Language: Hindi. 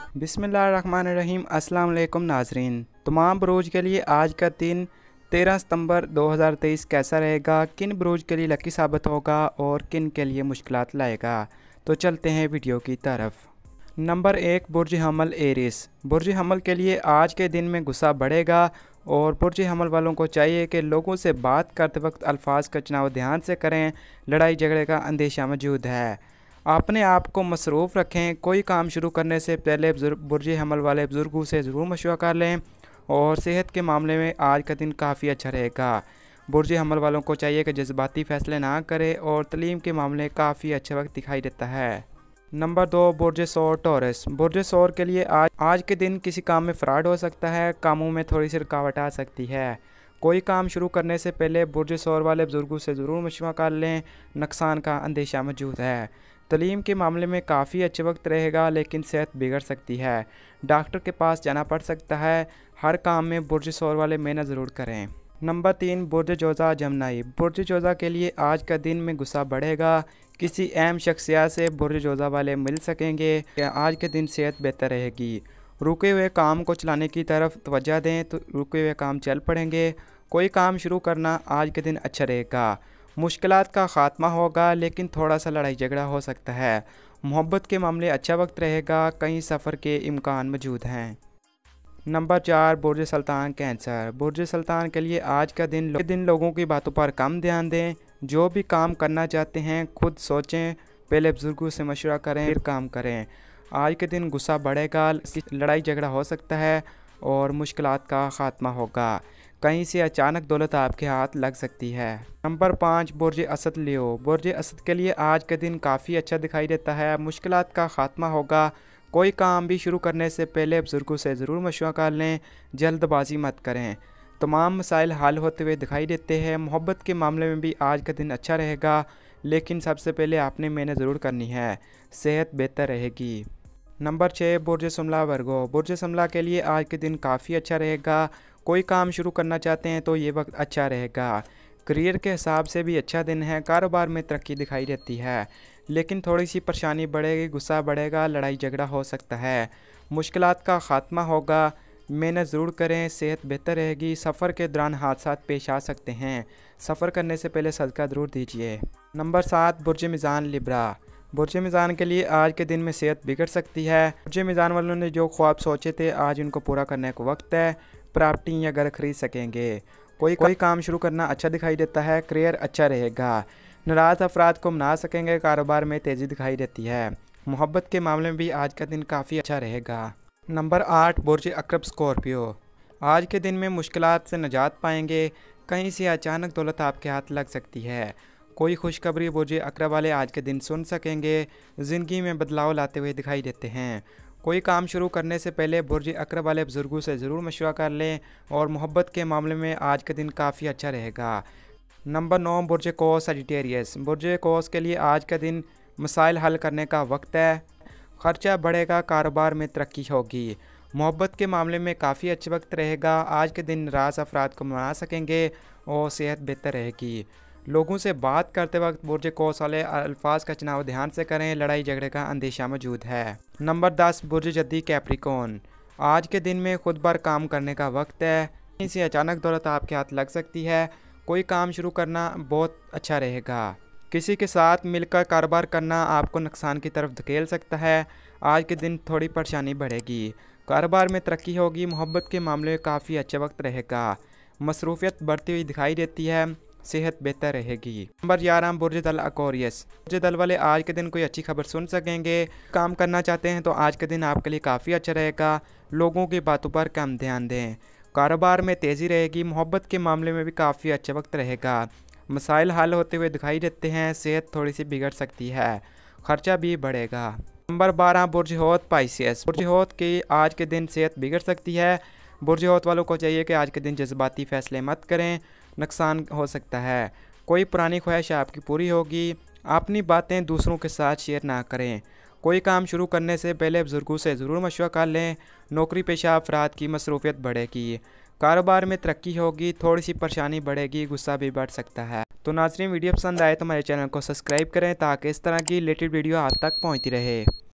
बिस्मिल्लाहिर्रहमानिर्रहीम। अस्सलाम वालेकुम नाजरीन। तमाम बुरूज के लिए आज का दिन 13 सितंबर 2023 कैसा रहेगा, किन बुरूज के लिए लकी साबित होगा और किन के लिए मुश्किलात लाएगा। तो चलते हैं वीडियो की तरफ। नंबर 1, बुर्ज हमल एरिस। बुर्ज हमल के लिए आज के दिन में गुस्सा बढ़ेगा और बुर्ज हमल वालों को चाहिए कि लोगों से बात करते वक्त अल्फाज का चुनाव ध्यान से करें। लड़ाई झगड़े का अंदेशा मौजूद है। अपने आप को मसरूफ़ रखें। कोई काम शुरू करने से पहले बुर्ज हमल वाले बुज़ुर्गों से ज़रूर मशवरा कर लें और सेहत के मामले में आज का दिन काफ़ी अच्छा रहेगा। बुर्ज हमल वालों को चाहिए कि जज्बाती फ़ैसले ना करें और तलीम के मामले काफ़ी अच्छा वक्त दिखाई देता है। नंबर 2, बुर्ज सौर टॉरस। बुर्ज सौर के लिए आज के दिन किसी काम में फ्रॉड हो सकता है। कामों में थोड़ी सी रुकावट आ सकती है। कोई काम शुरू करने से पहले बुर्ज सौर वाले बुज़ुर्गों से ज़रूर मशवरा कर लें। नुकसान का अंदेशा मौजूद है। तलीम के मामले में काफ़ी अच्छे वक्त रहेगा, लेकिन सेहत बिगड़ सकती है। डॉक्टर के पास जाना पड़ सकता है। हर काम में बुर्ज सौर वाले मेहनत ज़रूर करें। नंबर 3, बुर्ज जोज़ा जमनाई। बुर्ज जोज़ा के लिए आज का दिन में गुस्सा बढ़ेगा। किसी अहम शख्सियत से बुर्ज जोज़ा वाले मिल सकेंगे। आज के दिन सेहत बेहतर रहेगी। रुके हुए काम को चलाने की तरफ तवज्जो दें तो रुके हुए काम चल पड़ेंगे। कोई काम शुरू करना आज के दिन अच्छा रहेगा। मुश्किलात का ख़ात्मा होगा, लेकिन थोड़ा सा लड़ाई झगड़ा हो सकता है। मोहब्बत के मामले अच्छा वक्त रहेगा। कहीं सफ़र के इम्कान मौजूद हैं। नंबर 4, बुर्ज सुल्तान कैंसर। बुर्ज सुल्तान के लिए आज का दिन लोगों की बातों पर कम ध्यान दें। जो भी काम करना चाहते हैं खुद सोचें, पहले बुजुर्गों से मशवरा करें फिर काम करें। आज के दिन गुस्सा बढ़ेगा, लड़ाई झगड़ा हो सकता है और मुश्किलात का ख़ात्मा होगा। कहीं से अचानक दौलत आपके हाथ लग सकती है। नंबर 5, बुर्ज असद लियो। बुर्ज असद के लिए आज का दिन काफ़ी अच्छा दिखाई देता है। मुश्किलात का ख़ात्मा होगा। कोई काम भी शुरू करने से पहले बुजुर्गों से ज़रूर मशवरा कर लें। जल्दबाजी मत करें। तमाम मसाइल हल होते हुए दिखाई देते हैं। मोहब्बत के मामले में भी आज का दिन अच्छा रहेगा, लेकिन सबसे पहले आपने मेहनत ज़रूर करनी है। सेहत बेहतर रहेगी। नंबर 6, बुर्ज शुमला वर्गो। बुर्ज शुमला के लिए आज के दिन काफ़ी अच्छा रहेगा। कोई काम शुरू करना चाहते हैं तो ये वक्त अच्छा रहेगा। करियर के हिसाब से भी अच्छा दिन है। कारोबार में तरक्की दिखाई देती है, लेकिन थोड़ी सी परेशानी बढ़ेगी, गुस्सा बढ़ेगा, लड़ाई झगड़ा हो सकता है। मुश्किलात का ख़ात्मा होगा। मेहनत ज़रूर करें। सेहत बेहतर रहेगी। सफ़र के दौरान हादसा पेश आ सकते हैं। सफ़र करने से पहले सदका ज़रूर दीजिए। नंबर 7, बुर्ज मीज़ान लिब्रा। बुर्ज मीज़ान के लिए आज के दिन में सेहत बिगड़ सकती है। बुर्ज मीज़ान वालों ने जो ख्वाब सोचे थे आज उनको पूरा करने का वक्त है। प्रॉपर्टी या घर खरीद सकेंगे। कोई काम शुरू करना अच्छा दिखाई देता है। करियर अच्छा रहेगा। नाराज़ अफराद को मना सकेंगे। कारोबार में तेज़ी दिखाई देती है। मोहब्बत के मामले में भी आज का दिन काफ़ी अच्छा रहेगा। नंबर 8, बुर्ज अक़रब स्कॉर्पियो। आज के दिन में मुश्किलात से निजात पाएंगे। कहीं से अचानक दौलत आपके हाथ लग सकती है। कोई खुशखबरी बुर्ज अक़रब वाले आज के दिन सुन सकेंगे। ज़िंदगी में बदलाव लाते हुए दिखाई देते हैं। कोई काम शुरू करने से पहले बुर्ज अक़रब वाले बुज़ुर्गों से ज़रूर मशवरा कर लें और मोहब्बत के मामले में आज का दिन काफ़ी अच्छा रहेगा। नंबर 9, बुर्ज कौस सजिटेरियस। बुर्ज कौस के लिए आज का दिन मसाइल हल करने का वक्त है। ख़र्चा बढ़ेगा। कारोबार में तरक्की होगी। मोहब्बत के मामले में काफ़ी अच्छा वक्त रहेगा। आज के दिन नाराज़ अफराद को मना सकेंगे और सेहत बेहतर रहेगी। लोगों से बात करते वक्त बुर्ज कौस वाले अल्फाज का चुनाव ध्यान से करें। लड़ाई झगड़े का अंदेशा मौजूद है। नंबर 10, बुर्ज जद्दी कैप्रिकॉर्न। आज के दिन में खुद पर काम करने का वक्त है। कहीं से अचानक दौलत आपके हाथ लग सकती है। कोई काम शुरू करना बहुत अच्छा रहेगा। किसी के साथ मिलकर कारोबार करना आपको नुकसान की तरफ धकेल सकता है। आज के दिन थोड़ी परेशानी बढ़ेगी। कारोबार में तरक्की होगी। मोहब्बत के मामले में काफ़ी अच्छा वक्त रहेगा। मसरूफियत बढ़ती हुई दिखाई देती है। सेहत बेहतर रहेगी। नंबर 11, बुर्ज दल अक्वेरियस। बुर्ज दल वाले आज के दिन कोई अच्छी खबर सुन सकेंगे। काम करना चाहते हैं तो आज के दिन आपके लिए काफ़ी अच्छा रहेगा। लोगों की बातों पर कम ध्यान दें। कारोबार में तेज़ी रहेगी। मोहब्बत के मामले में भी काफ़ी अच्छा वक्त रहेगा। मसाइल हल होते हुए दिखाई देते हैं। सेहत थोड़ी सी बिगड़ सकती है। खर्चा भी बढ़ेगा। नंबर 12, बुर्ज हौत पाइसियस। बुर्ज हौत की आज के दिन सेहत बिगड़ सकती है। बुर्ज हौत वालों को चाहिए कि आज के दिन जज्बाती फ़ैसले मत करें। नुकसान हो सकता है। कोई पुरानी ख्वाहिश आपकी पूरी होगी। अपनी बातें दूसरों के साथ शेयर ना करें। कोई काम शुरू करने से पहले बुजुर्गों से ज़रूर मशवरा कर लें। नौकरी पेशा अफराद की मसरूफियत बढ़ेगी। कारोबार में तरक्की होगी। थोड़ी सी परेशानी बढ़ेगी। गुस्सा भी बढ़ सकता है। तो नाज़रीन, वीडियो पसंद आए तो हमारे चैनल को सब्सक्राइब करें ताकि इस तरह की रिलेटेड वीडियो आप तक पहुँचती रहे।